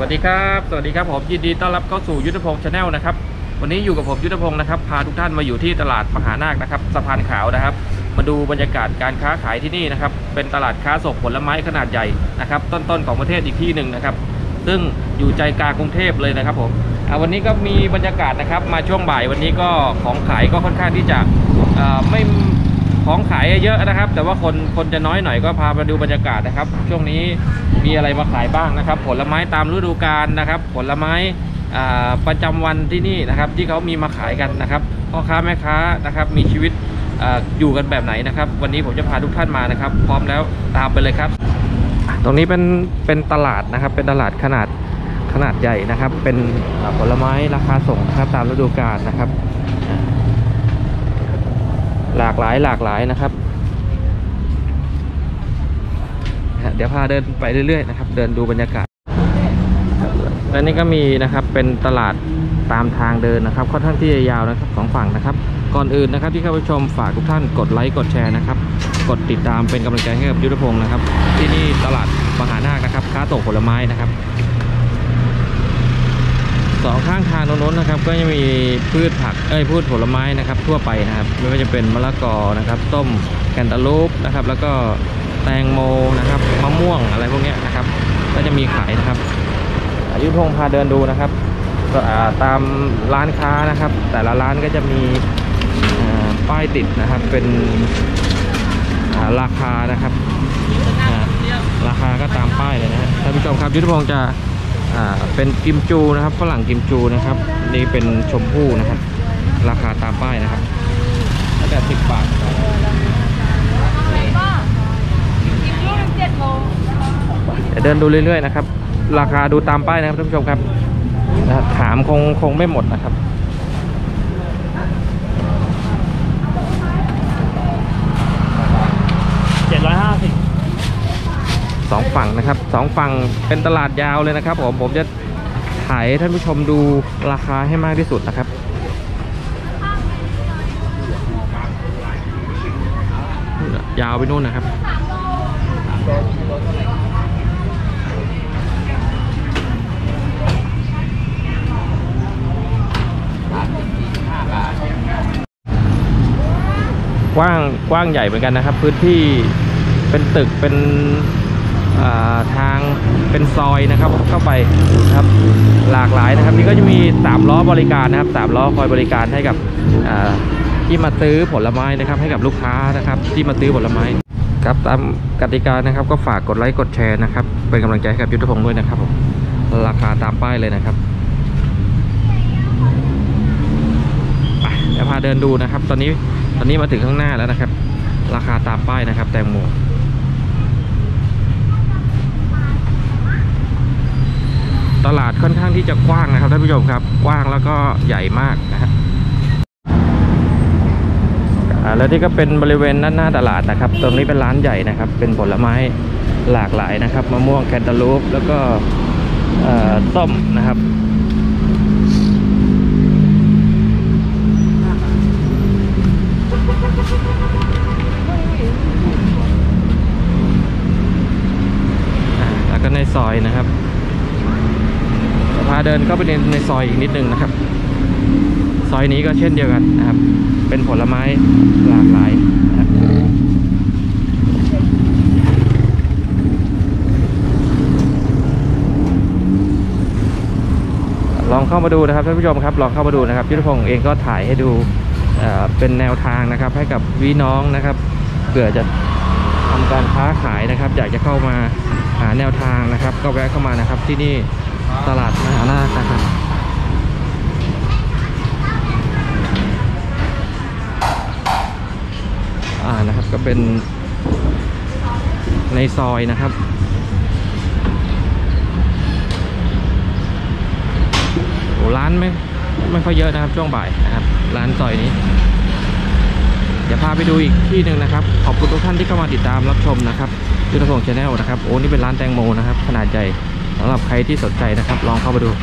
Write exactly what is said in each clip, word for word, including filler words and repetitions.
วัสดีครับสวัสดีครับผมยินดีต้อนรับเข้าสู่ยุทธพงศ์ชาแนลนะครับวันนี้อยู่กับผมยุทธพงศ์นะครับพาทุกท่านมาอยู่ที่ตลาดมหานาคนะครับสะพานขาวนะครับมาดูบรรยากาศการค้าขายที่นี่นะครับเป็นตลาดค้าส่งผลไม้ขนาดใหญ่นะครับต้นๆของประเทศอีกที่หนึ่งนะครับซึ่งอยู่ใจกลางกรุงเทพเลยนะครับผมวันนี้ก็มีบรรยากาศนะครับมาช่วงบ่ายวันนี้ก็ของขายก็ค่อนข้างที่จะไม่ของขายเยอะนะครับแต่ว่าคนคนจะน้อยหน่อยก็พามาดูบรรยากาศนะครับช่วงนี้มีอะไรมาขายบ้างนะครับผลไม้ตามฤดูกาลนะครับผลไม้ประจำวันที่นี่นะครับที่เขามีมาขายกันนะครับพ่อค้าแม่ค้านะครับมีชีวิต อ, อยู่กันแบบไหนนะครับวันนี้ผมจะพาทุกท่านมานะครับพร้อมแล้วตามไปเลยครับตรงนี้เป็นเป็นตลาดนะครับเป็นตลาดขนาดขนาดใหญ่นะครับเป็นผลไม้ราคาส่งนะครับตามฤดูกาลนะครับหลากหลายหลากหลายนะครับเดี๋ยวพาเดินไปเรื่อยๆนะครับเดินดูบรรยากาศและนี่ก็มีนะครับเป็นตลาดตามทางเดินนะครับค่อนข้างที่จะยาวนะครับสองฝั่งนะครับก่อนอื่นนะครับที่เข้าไปชมฝากทุกท่านกดไลค์กดแชร์นะครับกดติดตามเป็นกำลังใจให้กับยุทธพงศ์นะครับที่นี่ตลาดมหานาคนะครับค้าส่งผลไม้นะครับสองข้างทางโน้นนะครับก็จะมีพืชผักเอ้ยพืชผลไม้นะครับทั่วไปนะครับไม่ว่าจะเป็นมะละกอนะครับส้มแคนตาลูปนะครับแล้วก็แตงโมนะครับมะม่วงอะไรพวกนี้นะครับก็จะมีขายนะครับยุทธพงศ์พาเดินดูนะครับตามร้านค้านะครับแต่ละร้านก็จะมีป้ายติดนะครับเป็นราคานะครับราคาก็ตามป้ายเลยนะฮะท่านผู้ชมครับยุทธพงศ์จะเป็นกิมจูนะครับฝรั่งกิมจูนะครับนี่เป็นชมพู่นะครับราคาตามป้ายนะครับตั้งแต่สิบบาทเดินดูเรื่อยๆนะครับราคาดูตามป้ายนะครับท่านผู้ชมครับถามคงคงไม่หมดนะครับเจ็ดร้อยห้าสิบสองฝั่งนะครับสองฝั่งเป็นตลาดยาวเลยนะครับผมผมจะถ่ายให้ท่านผู้ชมดูราคาให้มากที่สุดนะครับยาวไปนู่นนะครับกว้างกว้างใหญ่เหมือนกันนะครับพื้นที่เป็นตึกเป็นทางเป็นซอยนะครับเข้าไปนะครับหลากหลายนะครับนี่ก็จะมีสามล้อบริการนะครับสามล้อคอยบริการให้กับที่มาซื้อผลไม้นะครับให้กับลูกค้านะครับที่มาซื้อผลไม้ครับตามกติกานะครับก็ฝากกดไลค์กดแชร์นะครับเป็นกำลังใจให้กับยุทธพงศ์ด้วยนะครับผมราคาตามป้ายเลยนะครับไปเดี๋ยวพาเดินดูนะครับตอนนี้ตอนนี้มาถึงข้างหน้าแล้วนะครับราคาตามป้ายนะครับแตงโมตลาดค่อนข้างที่จะกว้างนะครับท่านผู้ชมครับกว้างแล้วก็ใหญ่มากนะครับแล้วที่ก็เป็นบริเวณด้านหน้าตลาดนะครับตรงนี้เป็นร้านใหญ่นะครับเป็นผลไม้หลากหลายนะครับมะม่วงแคนตาลูปแล้วก็ส้มนะครับแล้วก็ในซอยนะครับพาเดินเข้าไปในในซอยอีกนิดนึงนะครับซอยนี้ก็เช่นเดียวกันนะครับเป็นผลไม้หลากหลายนะครับลองเข้ามาดูนะครับท่านผู้ชมครับลองเข้ามาดูนะครับยุทธพงศ์เองก็ถ่ายให้ดูเป็นแนวทางนะครับให้กับพี่น้องนะครับเผื่อจะทำการค้าขายนะครับอยากจะเข้ามาหาแนวทางนะครับก็แวะเข้ามานะครับที่นี่ตลาดมหานาคนะครับอ่านะครับก็เป็นในซอยนะครับโอ้ร้านไม่ไม่ค่อยเยอะนะครับช่วงบ่ายนะครับร้านซอยนี้เดี๋ยวพาไปดูอีกที่หนึ่งนะครับขอบคุณทุกท่านที่เข้ามาติดตามรับชมนะครับยุทธพงศ์ชาแนลนะครับโอ้นี่เป็นร้านแตงโมนะครับขนาดใหญ่สำหรับใครที่สนใจนะครับลองเข้ามาดู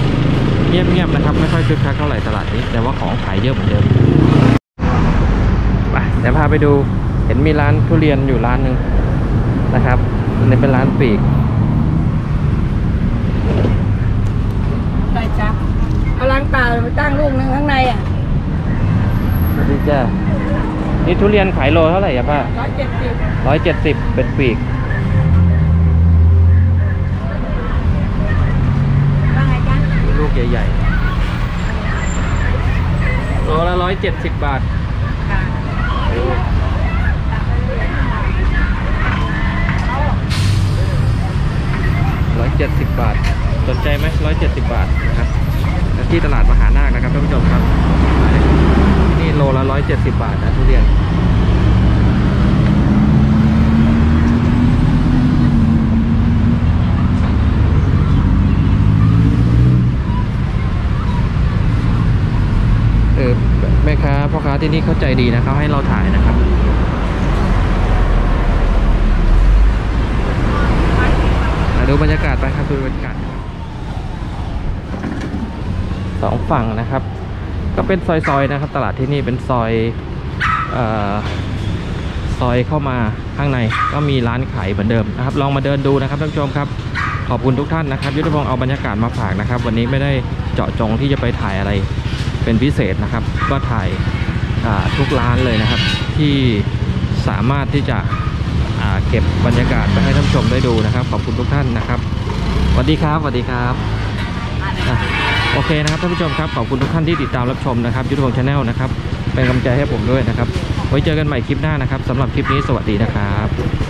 เงียบๆนะครับไม่ค่อยคึกคักเท่าไหร่ตลาดนี้แต่ว่าของขายเยอะเหมือนเดิมเดี๋ยวพาไปดูเห็นมีร้านทุเรียนอยู่ร้านหนึ่งนะครับอันนี้เป็นร้านปลีกได้จ้ะเอาล้างเปล่าไปตั้งลูกนึงข้างในอ่ะสวัสดีจ้านี่ทุเรียนขายโลเท่าไหร่อะป้าร้อยเจ็ดสิบร้อยเจ็ดสิบเป็นปลีกว่าไงจ๊ะลูกใหญ่ๆโลละร้อยเจ็ดสิบบาทร้อยเจ็ดสิบบาทสนใจไหมร้อยเจ็ดสิบบาทนะครับที่ตลาดมหานาคนะครับท่านผู้ชมครับที่นี่โลละร้อยเจ็ดสิบบาทนะทุเรียนเออแม่ค้าพ่อค้าที่นี่เข้าใจดีนะเขาให้เราถ่ายนะครับดูบรรยากาศไปครับดูบรรยากาศสองฝั่งนะครับก็เป็นซอยๆนะครับตลาดที่นี่เป็นซอยเอ่อซอยเข้ามาข้างในก็มีร้านขายเหมือนเดิมนะครับลองมาเดินดูนะครับท่านผู้ชมครับขอบคุณทุกท่านนะครับยุทธพงศ์เอาบรรยากาศมาฝากนะครับวันนี้ไม่ได้เจาะจงที่จะไปถ่ายอะไรเป็นพิเศษนะครับก็ถ่ายทุกร้านเลยนะครับที่สามารถที่จะเก็บบรรยากาศไปให้ท่านผู้ชมได้ดูนะครับขอบคุณทุกท่านนะครับสวัสดีครับสวัสดีครับโอเคนะครับท่านผู้ชมครับขอบคุณทุกท่านที่ติดตามรับชมนะครับยุทธพงศ์ชาแนลนะครับเป็นกำลังใจให้ผมด้วยนะครับไว้เจอกันใหม่คลิปหน้านะครับสำหรับคลิปนี้สวัสดีนะครับ